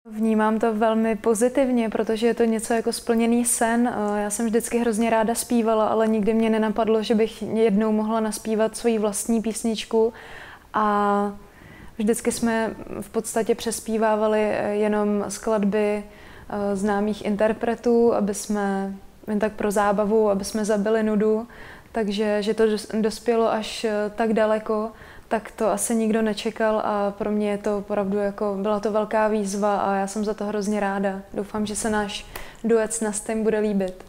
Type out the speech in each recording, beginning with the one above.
Vnímám to velmi pozitivně, protože je to něco jako splněný sen. Já jsem vždycky hrozně ráda zpívala, ale nikdy mě nenapadlo, že bych jednou mohla naspívat svoji vlastní písničku. A vždycky jsme v podstatě přespívávali jenom skladby známých interpretů, aby jsme jen tak pro zábavu, aby jsme zabili nudu. Takže že to dospělo až tak daleko, tak to asi nikdo nečekal a pro mě je to opravdu jako, byla to velká výzva a já jsem za to hrozně ráda. Doufám, že se náš duet s Nastem bude líbit.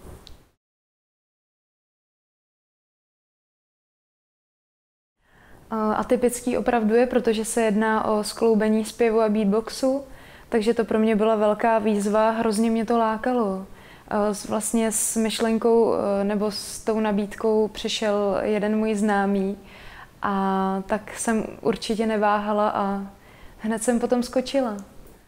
Atypický opravdu je, protože se jedná o skloubení zpěvu a beatboxu, takže to pro mě byla velká výzva, hrozně mě to lákalo. Vlastně s myšlenkou nebo s tou nabídkou přišel jeden můj známý a tak jsem určitě neváhala a hned jsem potom skočila.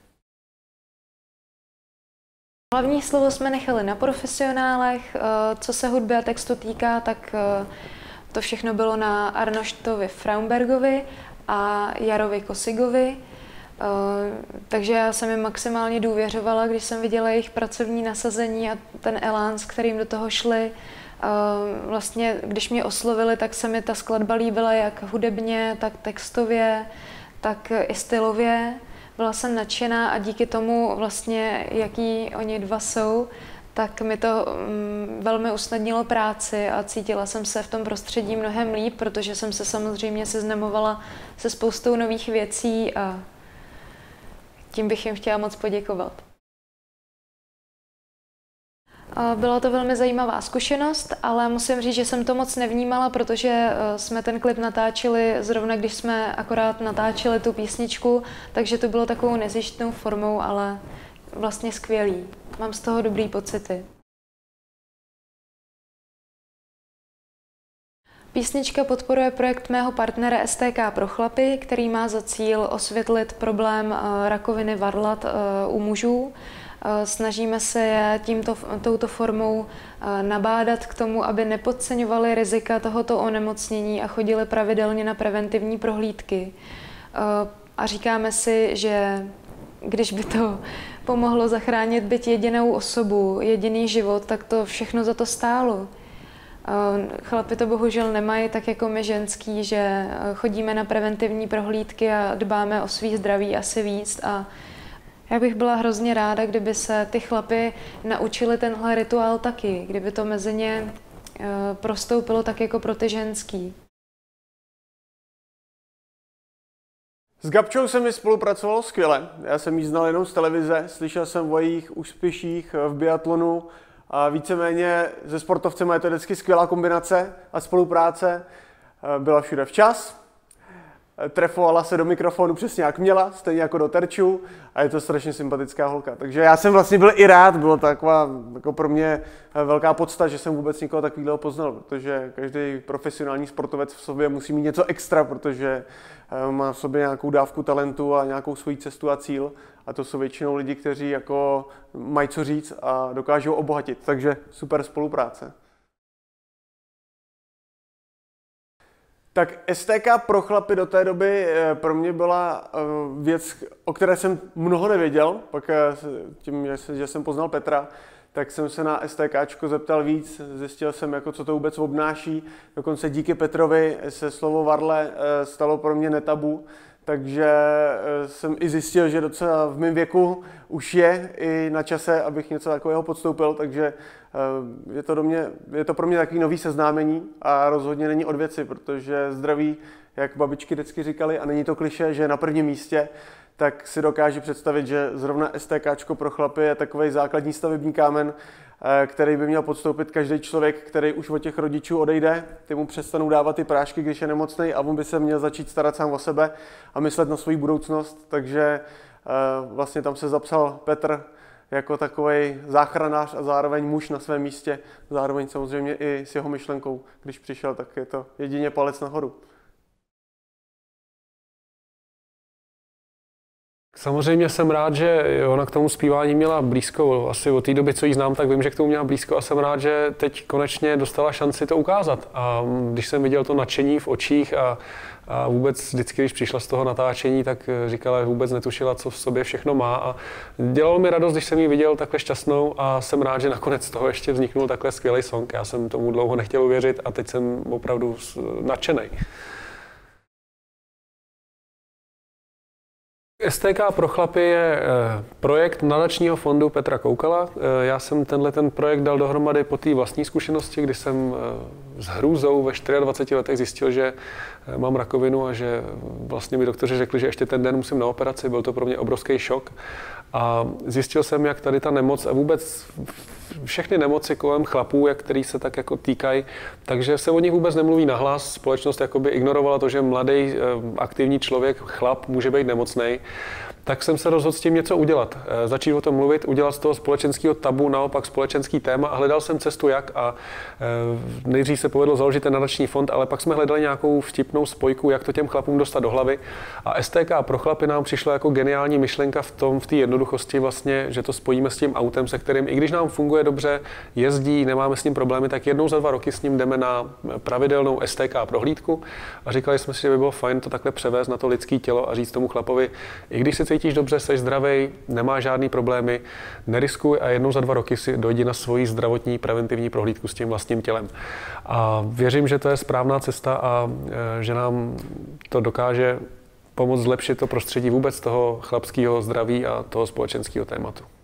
Hlavní slovo jsme nechali na profesionálech, co se hudby a textu týká, tak to všechno bylo na Arnoštovi Fraumbergovi a Jarovi Kosigovi. Takže já jsem jim maximálně důvěřovala, když jsem viděla jejich pracovní nasazení a ten elán, s kterým do toho šli. Vlastně, když mě oslovili, tak se mi ta skladba líbila jak hudebně, tak textově, tak i stylově. Byla jsem nadšená a díky tomu vlastně, jaký oni dva jsou, tak mi to velmi usnadnilo práci a cítila jsem se v tom prostředí mnohem líp, protože jsem se samozřejmě seznamovala se spoustou nových věcí a tím bych jim chtěla moc poděkovat. Byla to velmi zajímavá zkušenost, ale musím říct, že jsem to moc nevnímala, protože jsme ten klip natáčeli zrovna, když jsme akorát natáčeli tu písničku, takže to bylo takovou nezištnou formou, ale vlastně skvělý. Mám z toho dobrý pocity. Písnička podporuje projekt mého partnera STK pro chlapy, který má za cíl osvětlit problém rakoviny varlat u mužů. Snažíme se je touto formou nabádat k tomu, aby nepodceňovali rizika tohoto onemocnění a chodili pravidelně na preventivní prohlídky. A říkáme si, že když by to pomohlo zachránit byť jedinou osobu, jediný život, tak to všechno za to stálo. Chlapi to bohužel nemají tak jako my ženský, že chodíme na preventivní prohlídky a dbáme o svý zdraví asi víc. A já bych byla hrozně ráda, kdyby se ty chlapi naučili tenhle rituál taky, kdyby to mezi ně prostoupilo tak jako pro ty ženský. S Gabčou se mi spolupracovalo skvěle. Já jsem jí znal jenom z televize, slyšel jsem o jejich úspěších v biatlonu a víceméně se sportovcem je to vždycky skvělá kombinace a spolupráce. Byla všude včas, trefovala se do mikrofonu přesně jak měla, stejně jako do terčů a je to strašně sympatická holka. Takže já jsem vlastně byl i rád, bylo to taková jako pro mě velká podsta, že jsem vůbec nikoho takového poznal, protože každý profesionální sportovec v sobě musí mít něco extra, protože má v sobě nějakou dávku talentu a nějakou svoji cestu a cíl a to jsou většinou lidi, kteří jako mají co říct a dokážou obohatit, takže super spolupráce. Tak STK pro chlapy do té doby pro mě byla věc, o které jsem mnoho nevěděl, pak tím, že jsem poznal Petra, tak jsem se na STKčko zeptal víc, zjistil jsem, jako, co to vůbec obnáší, dokonce díky Petrovi se slovo varle stalo pro mě netabu, takže jsem i zjistil, že docela v mém věku už je i na čase, abych něco takového podstoupil, takže je to pro mě takový nový seznámení a rozhodně není od věci, protože zdraví, jak babičky vždycky říkali, a není to klišé, že je na prvním místě, tak si dokážu představit, že zrovna STKčko pro chlapy je takový základní stavební kámen, který by měl podstoupit každý člověk, který už od těch rodičů odejde, ty mu přestanou dávat ty prášky, když je nemocnej a on by se měl začít starat sám o sebe a myslet na svou budoucnost, takže vlastně tam se zapsal Petr jako takový záchranář a zároveň muž na svém místě, zároveň samozřejmě i s jeho myšlenkou, když přišel, tak je to jedině palec nahoru. Samozřejmě jsem rád, že ona k tomu zpívání měla blízko. Asi od té doby, co ji znám, tak vím, že k tomu měla blízko a jsem rád, že teď konečně dostala šanci to ukázat. A když jsem viděl to nadšení v očích a vůbec vždycky, když přišla z toho natáčení, tak říkala, že vůbec netušila, co v sobě všechno má. A dělalo mi radost, když jsem ji viděl takhle šťastnou a jsem rád, že nakonec z toho ještě vzniknul takhle skvělý song. Já jsem tomu dlouho nechtěl uvěřit a teď jsem opravdu nadšený. STK pro chlapy je projekt nadačního fondu Petra Koukala. Já jsem ten projekt dal dohromady po té vlastní zkušenosti, kdy jsem s hrůzou ve 24 letech zjistil, že mám rakovinu a že vlastně mi doktoři řekli, že ještě ten den musím na operaci. Byl to pro mě obrovský šok. A zjistil jsem, jak tady ta nemoc a vůbec všechny nemoci kolem chlapů, který se tak jako týkají, takže se o nich vůbec nemluví nahlas. Společnost jakoby ignorovala to, že mladý aktivní člověk, chlap, může být nemocnej. Tak jsem se rozhodl s tím něco udělat. Začít o tom mluvit, udělat z toho společenského tabu naopak společenský téma a hledal jsem cestu jak a nejdřív se povedlo založit ten nadační fond, ale pak jsme hledali nějakou vtipnou spojku, jak to těm chlapům dostat do hlavy. A STK pro chlapy nám přišla jako geniální myšlenka v té jednoduchosti vlastně, že to spojíme s tím autem, se kterým, i když nám funguje dobře, jezdí, nemáme s ním problémy, tak jednou za 2 roky s ním jdeme na pravidelnou STK prohlídku a říkali jsme si, že by bylo fajn to takhle převést na to lidské tělo a říct tomu chlapovi, i když se cítíš dobře, jsi zdravý, nemáš žádný problémy, neriskuj a jednou za 2 roky si dojdi na svoji zdravotní preventivní prohlídku s tím vlastním tělem. A věřím, že to je správná cesta a že nám to dokáže pomoct zlepšit to prostředí vůbec toho chlapského zdraví a toho společenského tématu.